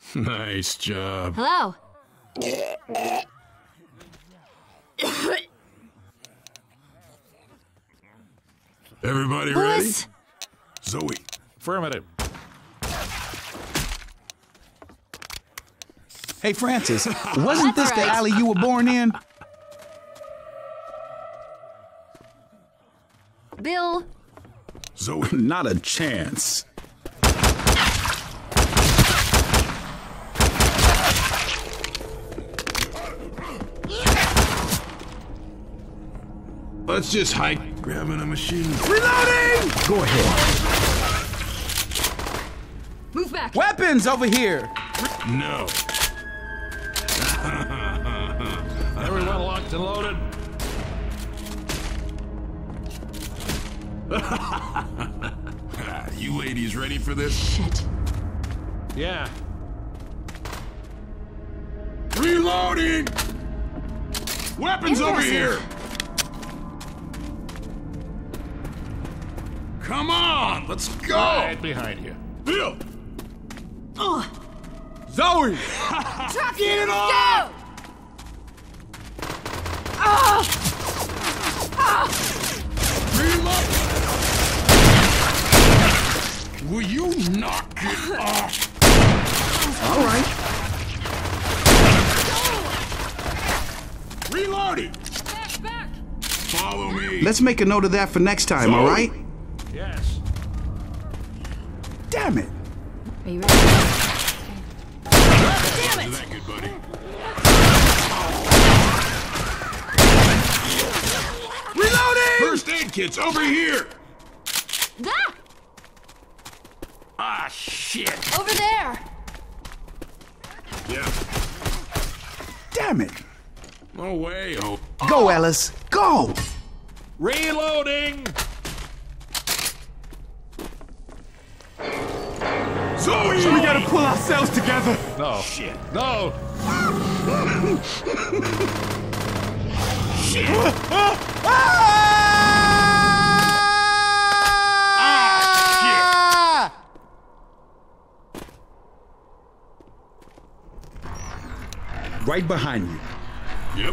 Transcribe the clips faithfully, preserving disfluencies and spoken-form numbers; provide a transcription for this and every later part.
Nice job. Hello. Everybody Lewis? ready? Zoe. Affirmative. Hey, Francis, wasn't this That's the right. alley you were born in? Bill. Zoe. Not a chance. Let's just hike. Grabbing a machine. Reloading! Go ahead. Move back. Weapons over here! No. Everyone locked and loaded. You ladies ready for this? Shit. Yeah. Reloading! Weapons over Impressive. here! Come on, let's go! Right behind you. Bill! Ugh. Zoe! Truck. Get it Go. on! Ah. Ah. Reload! Will you knock it off? All right. Reloading! Back, back. Follow me! Let's make a note of that for next time, all right? Yes. Damn it. Are you ready? Damn it! That good, buddy. Reloading! First aid kits over here! Ah! Ah, shit! Over there. Yeah. Damn it. No way, oh. Go, Ellis. Go! Reloading. Zoe! We gotta pull ourselves together. No. Shit. No. Shit! Ah! Right behind you. Yep.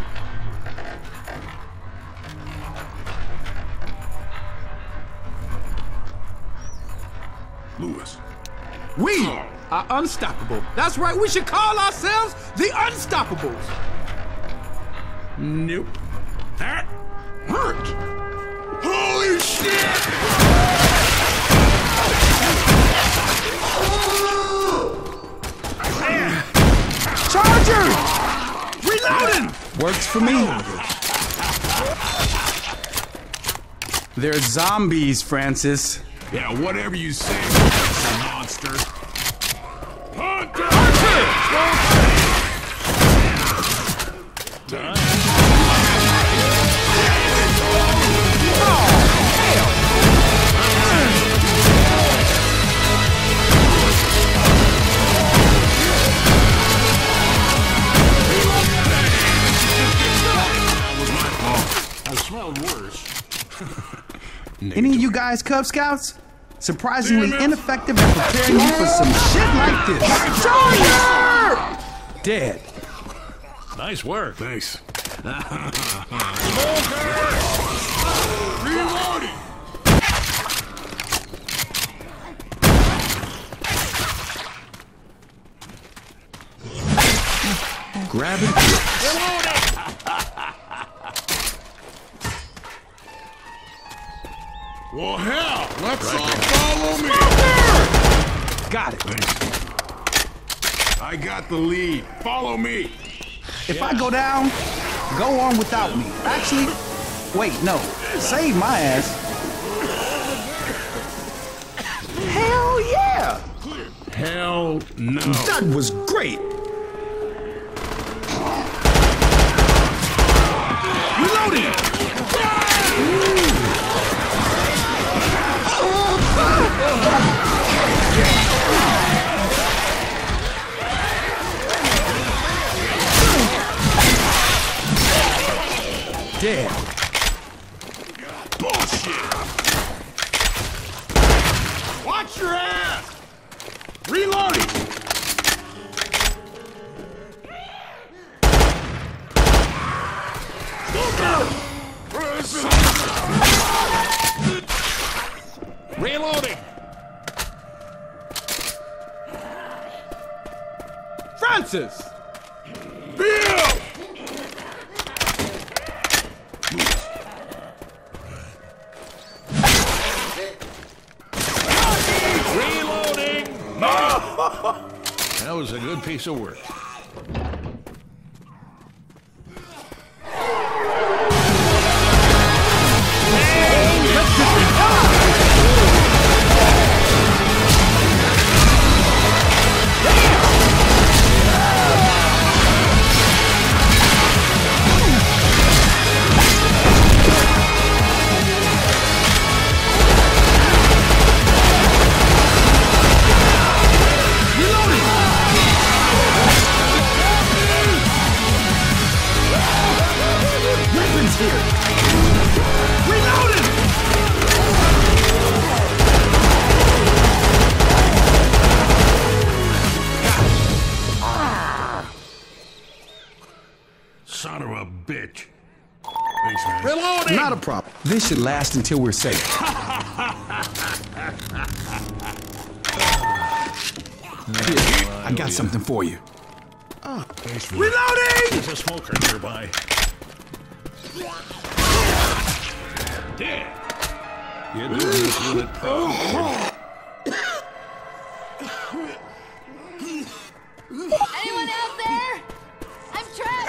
Lewis. We are unstoppable. That's right, we should call ourselves the Unstoppables. Nope. That hurt! Holy shit! Charger! Reloading! Works for me. They're zombies, Francis. Yeah, whatever you say, monster. Hunter! I smelled worse. Any of you guys Cub Scouts? Surprisingly ineffective at preparing you for some shit like this. Charger! Dead. Nice work. Thanks. Reloading! Grab it. Well, hell, let's all follow me. Got it. I got the lead. Follow me. If I go down, go on without me. Actually, wait, no. Save my ass. Hell yeah! Hell no. That was great. Reloading! Dead. Bullshit. Watch your ass. Reloading. Reloading! Francis! Bill! Reloading! That was a good piece of work. Son of a bitch. Thanks, man. Reloading! Not a problem. This should last until we're safe. Here, I got something for you. Oh, thanks for Reloading! There's a smoker nearby. Dead. You're doing this unit proud. Anyone out there? I'm trapped.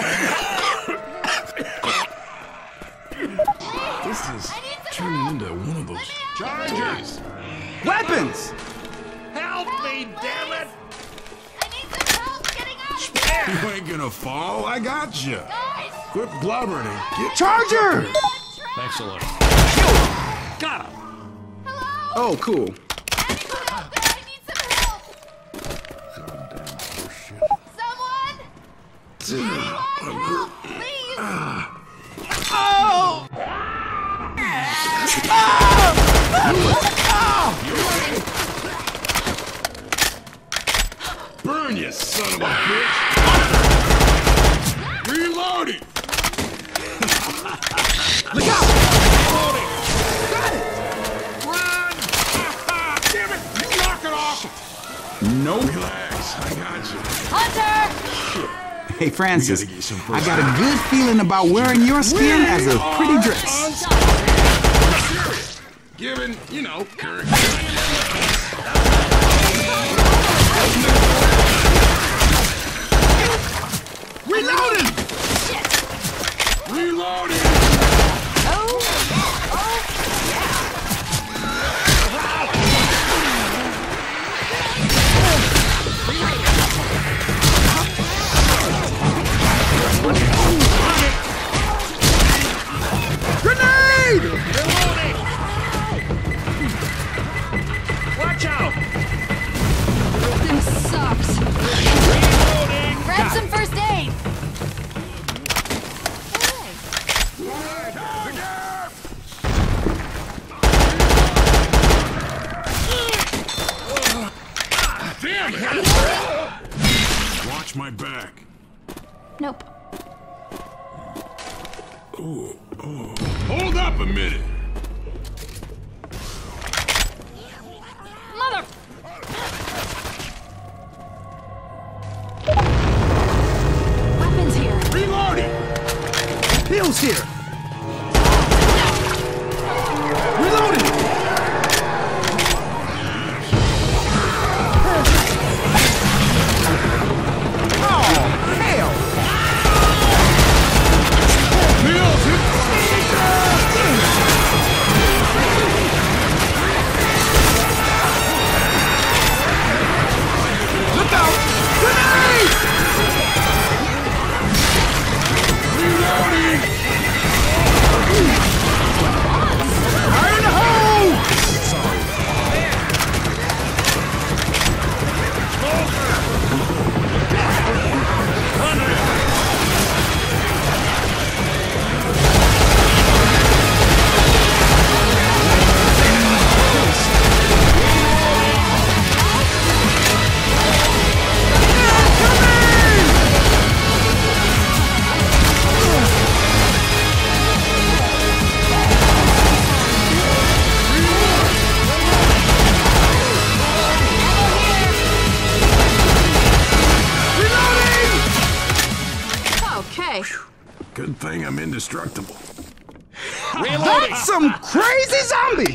This is I need some turning help. into one of those Charges! Weapons! Help me, damn it! I need some help getting out of here. You ain't gonna fall. I got you. Guys, Quit blubbering and get. Charger! I'm trapped. Thanks a lot. Got him! Hello? Oh, cool. Anyone out there? I need some help. Goddamn horseshit. Someone? Anyone? Help, please. Burn, you son of a bitch! Reloading! Look out! Run! Damn it! You knock it off! Nope. Relax, I got you. Hunter! Hey, Francis, We gotta get some I got a good feeling about wearing your skin as a pretty dress. Given, you know, current. Reloading! Reloading! Oh, oh, Grenade! Reloading! Watch out! this sucks. Reloading! Grab some first aid. Damn it! Watch my back. Nope. Hold up a minute. Mother. Weapons here. Reloading! Pills here! Reloading! Oh, hell! indestructible. That's some crazy zombie!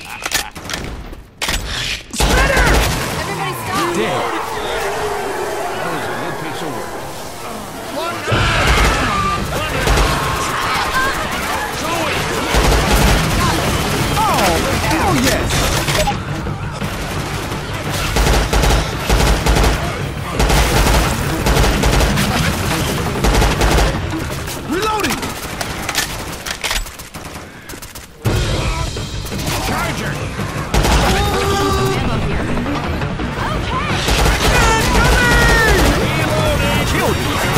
Splinter! Everybody stop! Dead. That was a good piece of work. Oh, hell yes! Reloading! Charger! Ammo here. Okay! Killed it!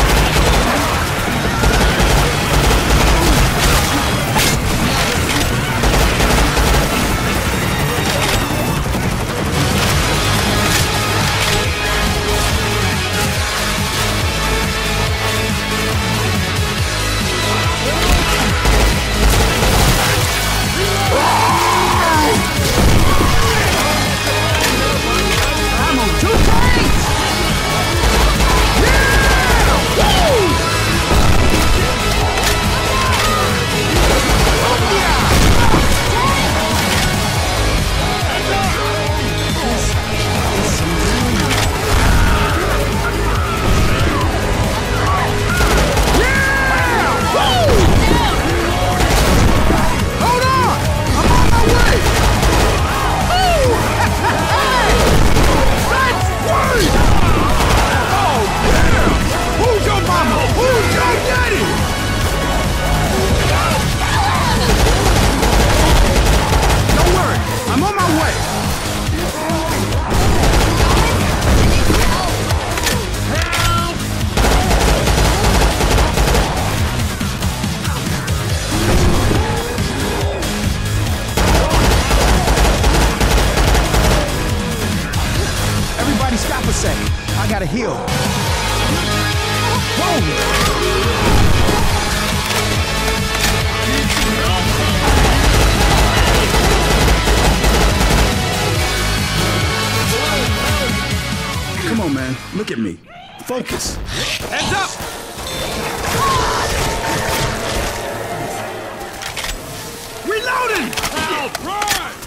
Ammo two points! Yeah! Woo! Hold on! I'm on my way! Woo! That's right! Oh, yeah! Who's your mama? Who's your daddy? Don't worry, I'm on my way. Everybody stop a second. I gotta heal. Whoa! Come on, man. Look at me. Focus. Heads up! Reloading! Help! Run!